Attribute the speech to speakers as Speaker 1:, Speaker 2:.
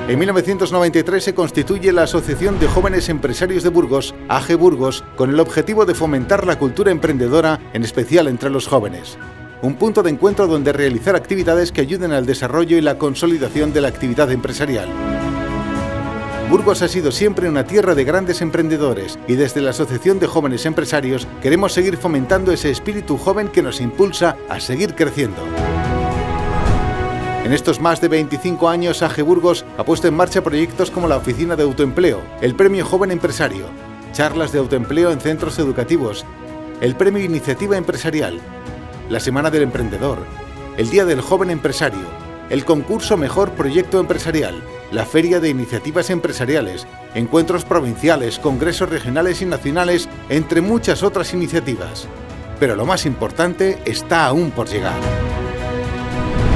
Speaker 1: En 1993 se constituye la Asociación de Jóvenes Empresarios de Burgos, AG Burgos, con el objetivo de fomentar la cultura emprendedora, en especial entre los jóvenes. Un punto de encuentro donde realizar actividades que ayuden al desarrollo y la consolidación de la actividad empresarial. Burgos ha sido siempre una tierra de grandes emprendedores y desde la Asociación de Jóvenes Empresarios queremos seguir fomentando ese espíritu joven que nos impulsa a seguir creciendo. En estos más de 25 años, AG Burgos ha puesto en marcha proyectos como la Oficina de Autoempleo, el Premio Joven Empresario, charlas de autoempleo en centros educativos, el Premio Iniciativa Empresarial, la Semana del Emprendedor, el Día del Joven Empresario, el concurso Mejor Proyecto Empresarial, la Feria de Iniciativas Empresariales, encuentros provinciales, congresos regionales y nacionales, entre muchas otras iniciativas. Pero lo más importante está aún por llegar.